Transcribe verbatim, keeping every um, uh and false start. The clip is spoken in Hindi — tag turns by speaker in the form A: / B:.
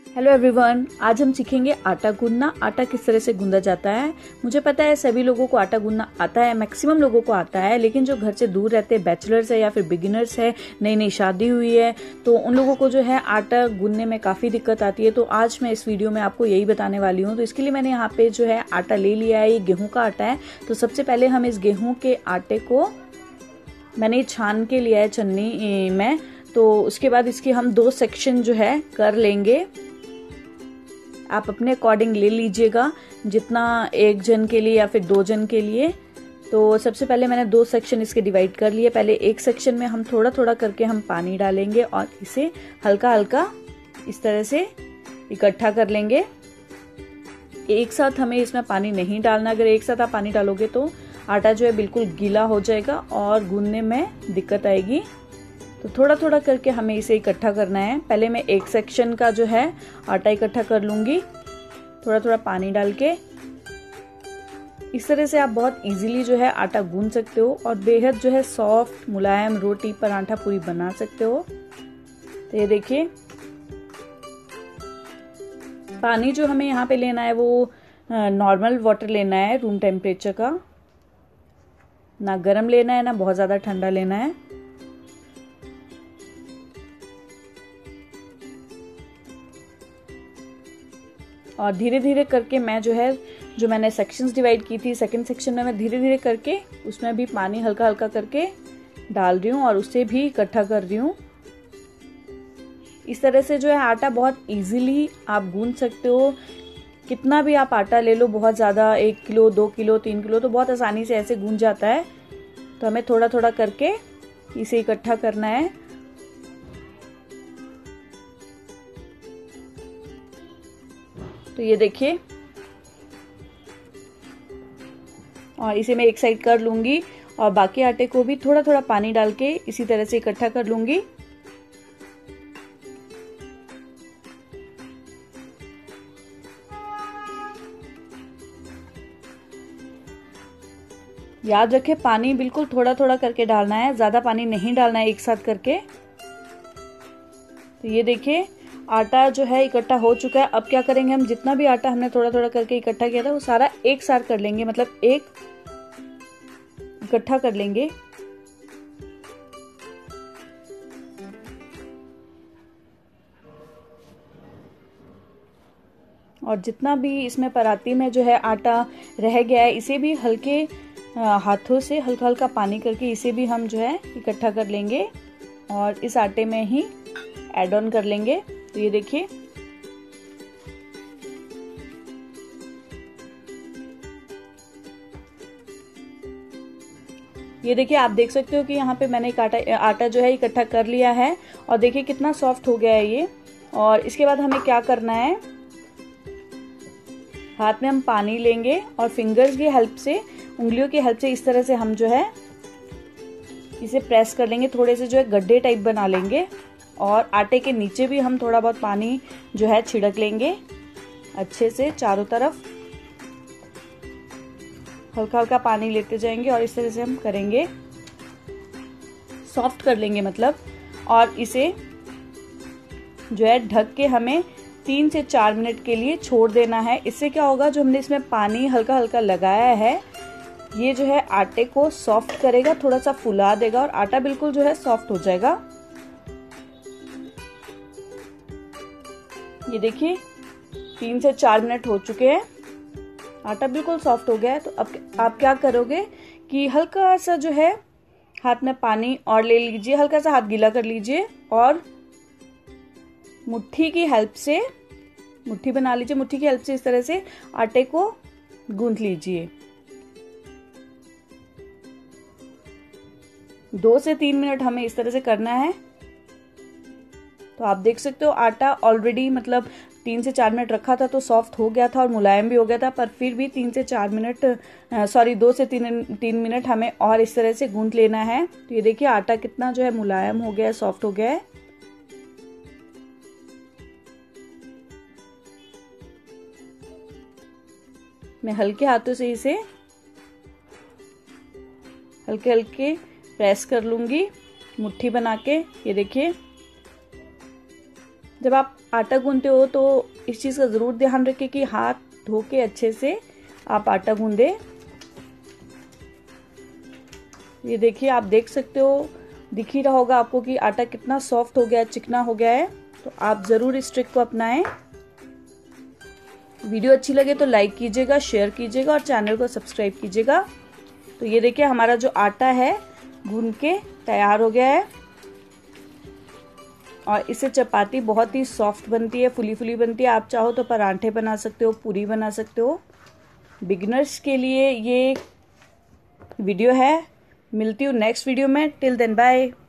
A: हेलो एवरीवन, आज हम सीखेंगे आटा गूंदना। आटा किस तरह से गूंदा जाता है। मुझे पता है सभी लोगों को आटा गूंदना आता है, मैक्सिमम लोगों को आता है, लेकिन जो घर से दूर रहते हैं, बैचलर्स है या फिर बिगिनर्स है, नई नई शादी हुई है, तो उन लोगों को जो है आटा गूंदने में काफ़ी दिक्कत आती है। तो आज मैं इस वीडियो में आपको यही बताने वाली हूँ। तो इसके लिए मैंने यहाँ पे जो है आटा ले लिया है, ये गेहूँ का आटा है। तो सबसे पहले हम इस गेहूँ के आटे को मैंने छान के लिया है छन्नी में। तो उसके बाद इसके हम दो सेक्शन जो है कर लेंगे। आप अपने अकॉर्डिंग ले लीजिएगा, जितना एक जन के लिए या फिर दो जन के लिए। तो सबसे पहले मैंने दो सेक्शन इसके डिवाइड कर लिए। पहले एक सेक्शन में हम थोड़ा थोड़ा करके हम पानी डालेंगे और इसे हल्का हल्का इस तरह से इकट्ठा कर लेंगे। एक साथ हमें इसमें पानी नहीं डालना। अगर एक साथ आप पानी डालोगे तो आटा जो है बिल्कुल गीला हो जाएगा और गूंदने में दिक्कत आएगी। तो थोड़ा थोड़ा करके हमें इसे इकट्ठा करना है। पहले मैं एक सेक्शन का जो है आटा इकट्ठा कर लूंगी, थोड़ा थोड़ा पानी डाल के। इस तरह से आप बहुत इजीली जो है आटा गूंद सकते हो और बेहद जो है सॉफ्ट मुलायम रोटी पराठा पूरी बना सकते हो। तो ये देखिए, पानी जो हमें यहाँ पे लेना है वो नॉर्मल वाटर लेना है, रूम टेम्परेचर का। ना गर्म लेना है ना बहुत ज्यादा ठंडा लेना है। और धीरे धीरे करके मैं जो है जो मैंने सेक्शंस डिवाइड की थी, सेकंड सेक्शन में मैं धीरे धीरे करके उसमें भी पानी हल्का हल्का करके डाल रही हूँ और उसे भी इकट्ठा कर रही हूँ। इस तरह से जो है आटा बहुत इजीली आप गूंद सकते हो। कितना भी आप आटा ले लो, बहुत ज़्यादा एक किलो दो किलो तीन किलो तो बहुत आसानी से ऐसे गूंद जाता है। तो हमें थोड़ा थोड़ा करके इसे इकट्ठा करना है। तो ये देखिए, और इसे मैं एक साइड कर लूंगी और बाकी आटे को भी थोड़ा थोड़ा पानी डाल के इसी तरह से इकट्ठा कर लूंगी। याद रखें पानी बिल्कुल थोड़ा थोड़ा करके डालना है, ज्यादा पानी नहीं डालना है एक साथ करके। तो ये देखिए आटा जो है इकट्ठा हो चुका है। अब क्या करेंगे, हम जितना भी आटा हमने थोड़ा थोड़ा करके इकट्ठा किया था वो सारा एक साथ कर लेंगे, मतलब एक इकट्ठा कर लेंगे। और जितना भी इसमें पराती में जो है आटा रह गया है, इसे भी हल्के हाथों से हल्का हल्का पानी करके इसे भी हम जो है इकट्ठा कर लेंगे और इस आटे में ही ऐड ऑन कर लेंगे। तो ये देखिए, ये देखिए आप देख सकते हो कि यहाँ पे मैंने एक आटा आटा जो है इकट्ठा कर लिया है और देखिए कितना सॉफ्ट हो गया है ये। और इसके बाद हमें क्या करना है, हाथ में हम पानी लेंगे और फिंगर्स की हेल्प से, उंगलियों की हेल्प से इस तरह से हम जो है इसे प्रेस कर लेंगे। थोड़े से जो है गड्ढे टाइप बना लेंगे और आटे के नीचे भी हम थोड़ा बहुत पानी जो है छिड़क लेंगे अच्छे से चारों तरफ। हल्का हल्का पानी लेते जाएंगे और इस तरह से हम करेंगे, सॉफ्ट कर लेंगे मतलब। और इसे जो है ढक के हमें तीन से चार मिनट के लिए छोड़ देना है। इससे क्या होगा, जो हमने इसमें पानी हल्का हल्का लगाया है ये जो है आटे को सॉफ्ट करेगा, थोड़ा सा फुला देगा और आटा बिल्कुल जो है सॉफ्ट हो जाएगा। ये देखिए तीन से चार मिनट हो चुके हैं, आटा बिल्कुल सॉफ्ट हो गया है। तो अब आप क्या करोगे कि हल्का सा जो है हाथ में पानी और ले लीजिए, हल्का सा हाथ गीला कर लीजिए और मुट्ठी की हेल्प से, मुट्ठी बना लीजिए, मुट्ठी की हेल्प से इस तरह से आटे को गूंथ लीजिए। दो से तीन मिनट हमें इस तरह से करना है। तो आप देख सकते हो आटा ऑलरेडी मतलब तीन से चार मिनट रखा था तो सॉफ्ट हो गया था और मुलायम भी हो गया था, पर फिर भी तीन से चार मिनट सॉरी दो से तीन तीन मिनट हमें और इस तरह से गूंथ लेना है। तो ये देखिए आटा कितना जो है मुलायम हो गया है, सॉफ्ट हो गया है। मैं हल्के हाथों से इसे हल्के हल्के प्रेस कर लूंगी मुट्ठी बना के। ये देखिए जब आप आटा गूंदते हो तो इस चीज़ का ज़रूर ध्यान रखें कि हाथ धो के अच्छे से आप आटा गूंदे। ये देखिए, आप देख सकते हो, दिख ही रहा होगा आपको कि आटा कितना सॉफ्ट हो गया, चिकना हो गया है। तो आप ज़रूर इस ट्रिक को अपनाएं। वीडियो अच्छी लगे तो लाइक कीजिएगा, शेयर कीजिएगा और चैनल को सब्सक्राइब कीजिएगा। तो ये देखिए, हमारा जो आटा है गूंद के तैयार हो गया है और इससे चपाती बहुत ही सॉफ्ट बनती है, फुली फुली बनती है। आप चाहो तो परांठे बना सकते हो, पूरी बना सकते हो। बिगिनर्स के लिए ये वीडियो है। मिलती हूँ नेक्स्ट वीडियो में। Till then bye.